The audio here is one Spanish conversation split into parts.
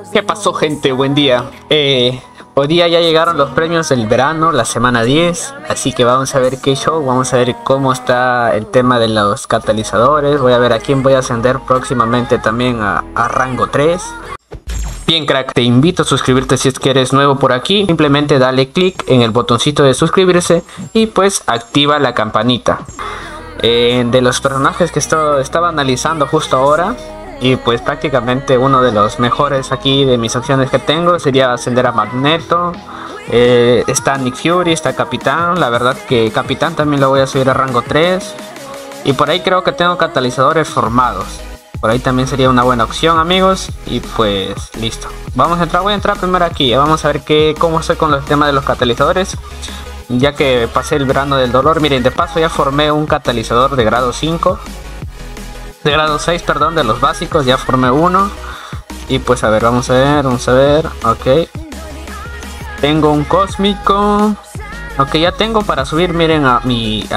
¿Qué pasó, gente? Buen día. Hoy día ya llegaron los premios del verano, la semana 10, así que vamos a ver qué show, vamos a ver cómo está el tema de los catalizadores, voy a ver a quién voy a ascender próximamente también a rango 3. Bien, crack, te invito a suscribirte si es que eres nuevo por aquí. Simplemente dale click en el botoncito de suscribirse y pues activa la campanita. De los personajes que estaba analizando justo ahora, y pues prácticamente uno de los mejores aquí de mis opciones que tengo sería ascender a Magneto. Está Nick Fury, está Capitán. La verdad que Capitán también lo voy a subir a rango 3. Y por ahí creo que tengo catalizadores formados. Por ahí también sería una buena opción, amigos. Y pues listo. Voy a entrar primero aquí. Vamos a ver cómo estoy con los temas de los catalizadores. Ya que pasé el verano del dolor. Miren, de paso ya formé un catalizador de grado 5. De grado 6, perdón, de los básicos. Ya formé uno. Y pues a ver, vamos a ver. Ok. Tengo un cósmico. Ok, ya tengo para subir, miren, a mi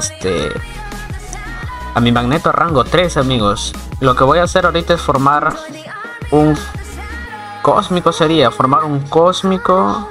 Magneto a rango 3, amigos. Lo que voy a hacer ahorita es formar un cósmico, formar un cósmico.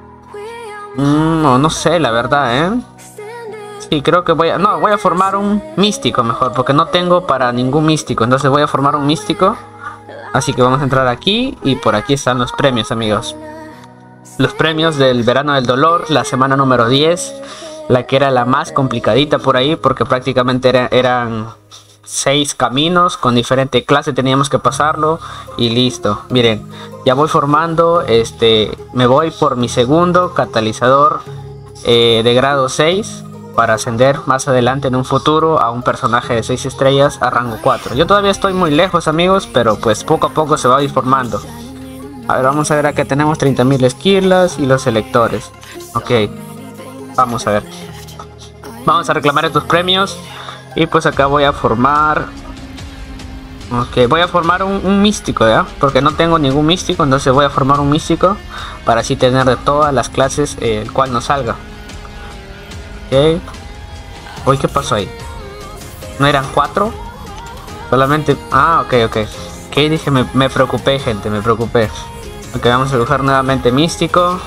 No sé, la verdad, sí, creo que voy a formar un místico mejor, porque no tengo para ningún místico. Entonces voy a formar un místico. Así que vamos a entrar aquí y por aquí están los premios, amigos. Los premios del verano del dolor, la semana número 10. La que era la más complicadita por ahí, porque prácticamente eran 6 caminos con diferente clase, teníamos que pasarlo y listo. Miren, ya voy formando, me voy por mi segundo catalizador de grado 6 para ascender más adelante en un futuro a un personaje de 6 estrellas a rango 4. Yo todavía estoy muy lejos, amigos, pero pues poco a poco se va a ir formando. A ver, vamos a ver, acá tenemos 30.000 esquirlas y los selectores. Ok, vamos a ver. Vamos a reclamar estos premios. Y pues acá voy a formar... Ok, voy a formar un místico, ¿ya? Porque no tengo ningún místico, entonces voy a formar un místico para así tener de todas las clases el cual nos salga. Ok. Uy, ¿qué pasó ahí? ¿No eran 4? Solamente... Ah, ok. Que dije, me preocupé, gente, me preocupé. Ok, vamos a dibujar nuevamente místico.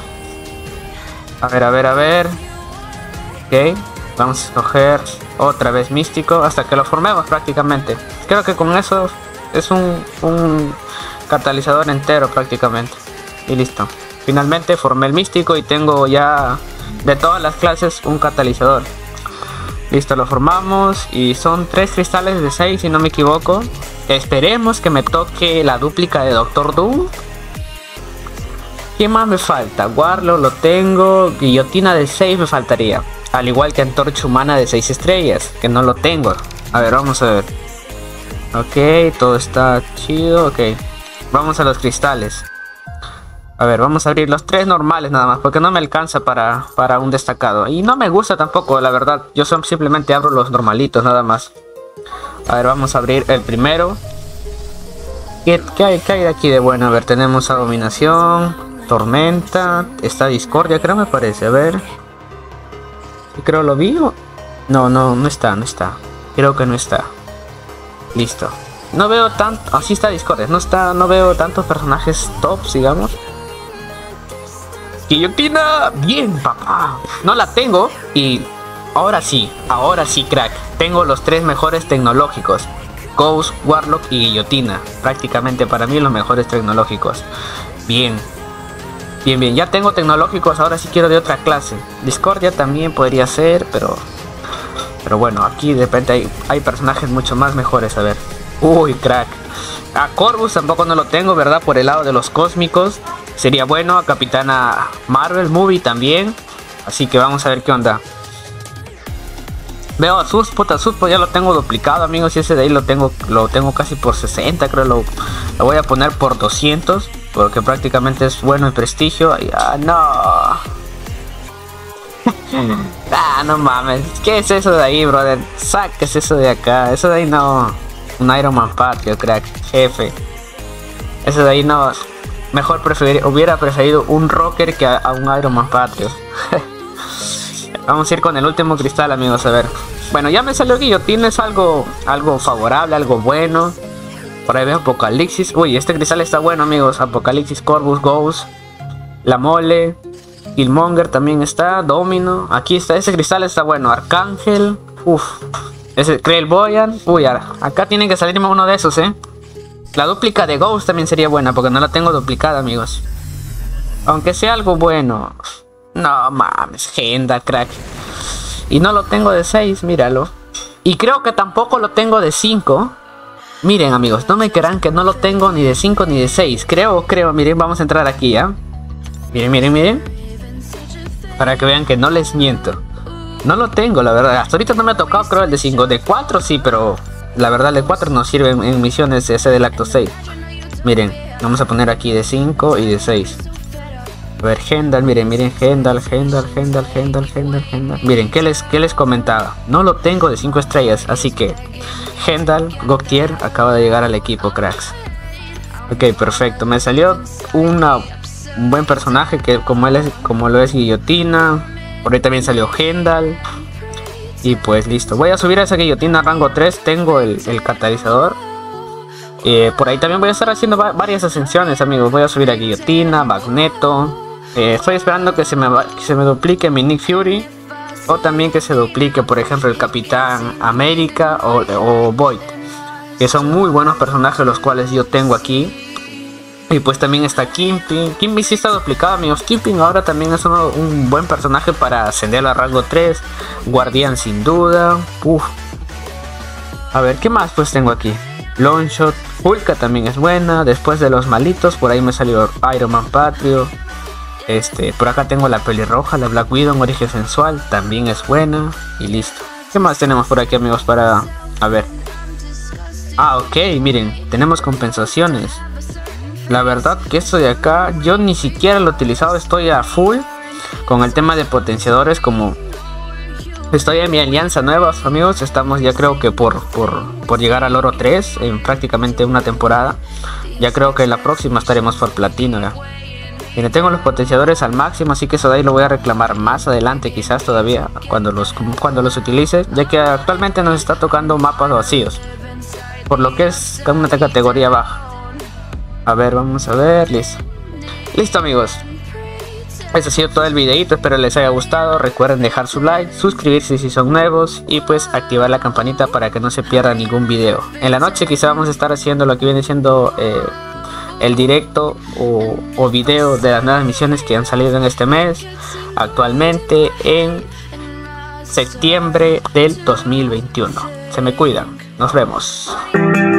A ver. Ok, vamos a escoger otra vez místico hasta que lo formemos prácticamente. Creo que con eso es un catalizador entero prácticamente. Y listo. Finalmente formé el místico y tengo ya de todas las clases un catalizador. Listo, lo formamos y son 3 cristales de 6 si no me equivoco. Esperemos que me toque la dúplica de Doctor Doom. ¿Qué más me falta? Warlock lo tengo. Guillotina de 6 me faltaría. Al igual que Antorcha Humana de 6 estrellas, que no lo tengo. A ver, vamos a ver. Ok, todo está chido. Ok, vamos a los cristales. A ver, vamos a abrir los 3 normales nada más, porque no me alcanza para un destacado. Y no me gusta tampoco, la verdad. Yo simplemente abro los normalitos nada más. A ver, vamos a abrir el primero. ¿Qué hay de aquí de bueno? A ver, tenemos Abominación, Tormenta, está Discordia, creo, me parece. A ver, creo lo vi. No está. Creo que no está. Listo. No veo tanto. Así está Discordia. No veo tantos personajes tops, digamos. Guillotina. Bien, papá. No la tengo. Y ahora sí, crack. Tengo los 3 mejores tecnológicos. Ghost, Warlock y Guillotina. Prácticamente para mí los mejores tecnológicos. Bien. Ya tengo tecnológicos. Ahora sí quiero de otra clase. Discordia también podría ser, pero bueno, aquí de repente hay personajes mucho más mejores. A ver. Uy, crack. A Corvus tampoco no lo tengo, ¿verdad? Por el lado de los cósmicos. Sería bueno. A Capitana Marvel Movie también. Así que vamos a ver qué onda. Veo a Suspo ya lo tengo duplicado, amigos. Y ese de ahí lo tengo casi por 60, creo. Lo voy a poner por 200. Porque prácticamente es bueno en prestigio. No. No mames. ¿Qué es eso de ahí, brother? Saques eso de acá. Eso de ahí no. Un Iron Man Patrio, crack. Jefe. Eso de ahí no. Mejor hubiera preferido un Rocker que a un Iron Man Patrio. Vamos a ir con el último cristal, amigos. A ver. Bueno, ya me salió Guillotina. Es algo favorable, algo bueno. Por ahí veo Apocalipsis. Uy, este cristal está bueno, amigos. Apocalipsis, Corvus, Ghost, La Mole, Killmonger también está. Domino. Aquí está, ese cristal está bueno. Arcángel. Uff. Ese Krell Boyan. Uy, acá tiene que salirme uno de esos, La dúplica de Ghost también sería buena porque no la tengo duplicada, amigos. Aunque sea algo bueno. No mames, Genda, crack. Y no lo tengo de 6, míralo. Y creo que tampoco lo tengo de 5. Miren, amigos, no me crean que no lo tengo ni de 5 ni de 6. Creo, miren, vamos a entrar aquí, ¿ya? Miren. Para que vean que no les miento. No lo tengo, la verdad. Hasta ahorita no me ha tocado, creo, el de 5. De 4 sí, pero la verdad el de 4 no sirve en misiones ese del acto 6. Miren, vamos a poner aquí de 5 y de 6. A ver, Hendal, miren, Hendal. Miren, ¿qué les comentaba? No lo tengo de 5 estrellas, así que Hendal Goktier acaba de llegar al equipo, cracks. Ok, perfecto. Me salió un buen personaje que como lo es Guillotina. Por ahí también salió Hendal. Y pues listo. Voy a subir a esa Guillotina rango 3. Tengo el catalizador. Por ahí también voy a estar haciendo varias ascensiones, amigos. Voy a subir a Guillotina, Magneto. Estoy esperando que se me duplique mi Nick Fury. O también que se duplique, por ejemplo, el Capitán América o Void. Que son muy buenos personajes los cuales yo tengo aquí. Y pues también está Kingpin. Kingpin sí está duplicado, amigos. Kingpin ahora también es un buen personaje para ascender a rango 3. Guardián sin duda. A ver, ¿qué más pues tengo aquí? Longshot. Hulka también es buena. Después de los malitos, por ahí me salió Iron Man Patriot. Por acá tengo la pelirroja, la Black Widow en origen sensual. También es buena. Y listo. ¿Qué más tenemos por aquí, amigos? Para... A ver. Ok, miren. Tenemos compensaciones. La verdad que esto de acá yo ni siquiera lo he utilizado. Estoy a full con el tema de potenciadores. Como estoy en mi alianza nueva, amigos. Estamos ya creo que por llegar al oro 3 en prácticamente una temporada. Ya creo que la próxima estaremos por platino, ¿ya? Miren, tengo los potenciadores al máximo, así que eso de ahí lo voy a reclamar más adelante, quizás todavía, cuando los utilice, ya que actualmente nos está tocando mapas vacíos, por lo que es una categoría baja. A ver, vamos a ver, listo amigos. Eso ha sido todo el videito, espero les haya gustado. Recuerden dejar su like, suscribirse si son nuevos y pues activar la campanita para que no se pierda ningún video. En la noche quizá vamos a estar haciendo lo que viene siendo el directo o video de las nuevas misiones que han salido en este mes, actualmente en septiembre del 2021. Se me cuidan, nos vemos.